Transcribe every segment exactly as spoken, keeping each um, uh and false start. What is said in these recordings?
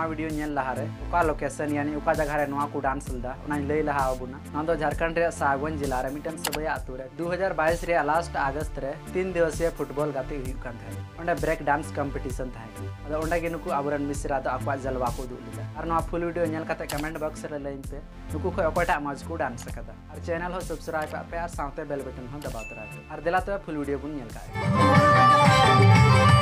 video nail लहारे उका location यानी उका जगह रे नवा को डांस लदा उना लई लहा अबुना ना दो झारखंड रे सागवन जिला रे मिटन सबया आतु रे दो हज़ार बाईस रे लास्ट अगस्त रे तीन दिवसीय फुटबॉल गाते हुई कान थे ओंडे ब्रेक डांस कंपटीशन था अदो ओंडे गे नुकु आबरन मिश्रा दो अकवा जलवा को दुल लिदा और नवा फुल वीडियो नेल काते कमेंट बॉक्स रे लाइन पे नुकु खय अकटा मज को डांस कदा और चैनल हो सब्सक्राइब पे और साथे बेल बटन हो दबा तरा और दिला तो फुल वीडियो बुन नेल का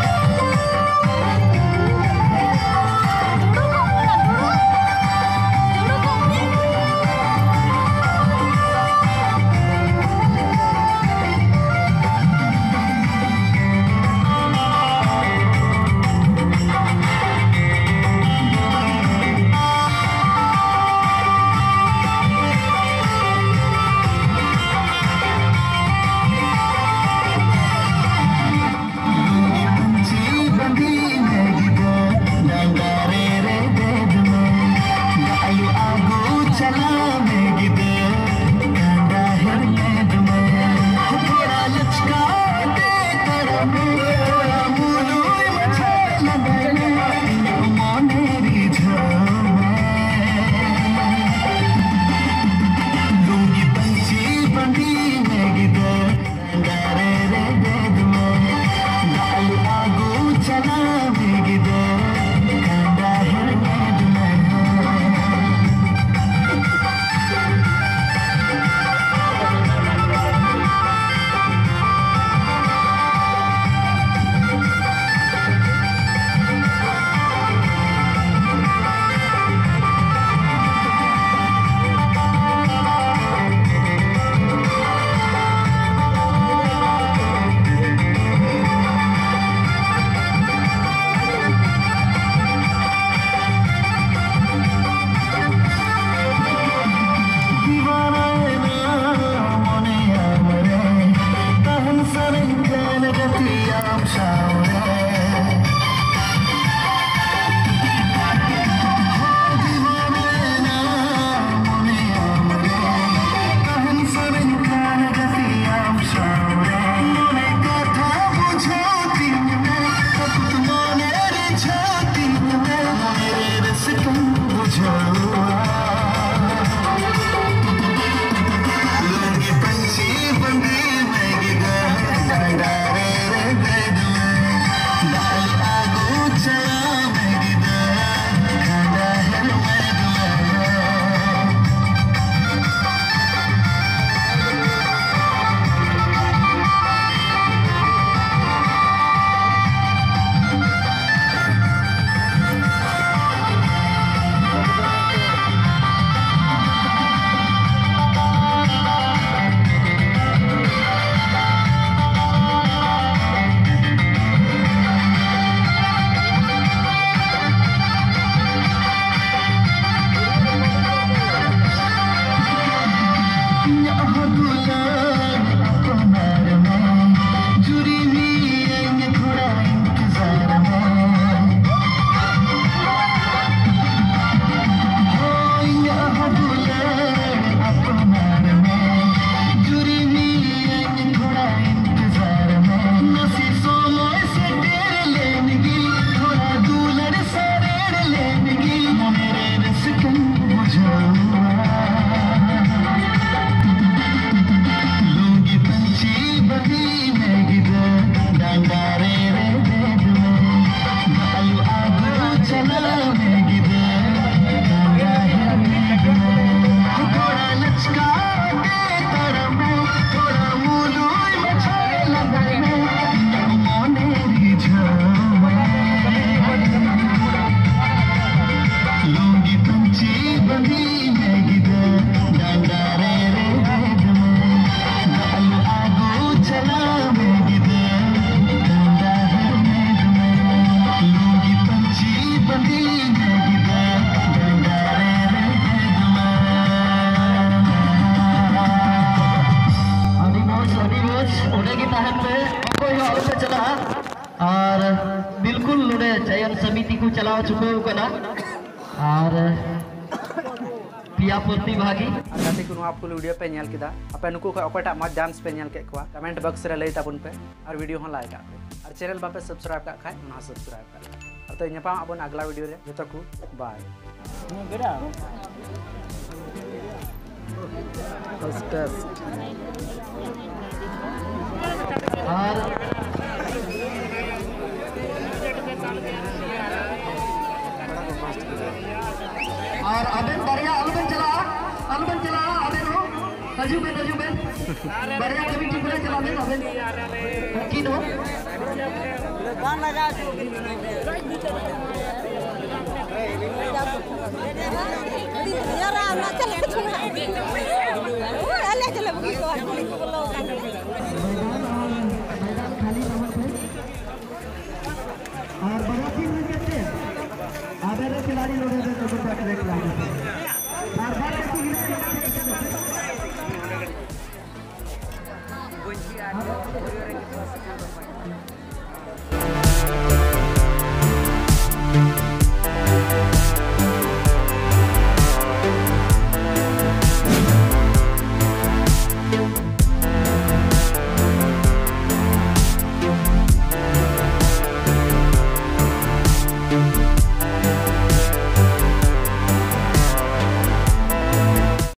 और बिल्कुल चयन समिति को चलाव चुके और पिया प्रतिभागी और गाते को नुआ फुल वीडियो पे नेल किदा आपे नुकु को अकोटा मत डांस पे नेल के कुआ कमेंट बॉक्स रे लई ताबुन पे और वीडियो हो लाइक आते और चैनल बापे सब्सक्राइब का खाय ना सब्सक्राइब कर और तो नेपा अपन अगला वीडियो रे जतो को बाय फर्स्ट टेस्ट और और अबेन बढ़िया अलबन चला अलबन चला अबेन हो हजू में हजू में बढ़िया कमिटी पूरा चला में अबेन की नो गान लगा यार ना चल छुआ ओ ले चल बुकी को बोलो मैदान खाली नंबर पे और बड़ा टीम में कहते हैं आधे खिलाड़ी लोग हैं जो तो बैक बैक लाइन बार बार ऐसी गिरे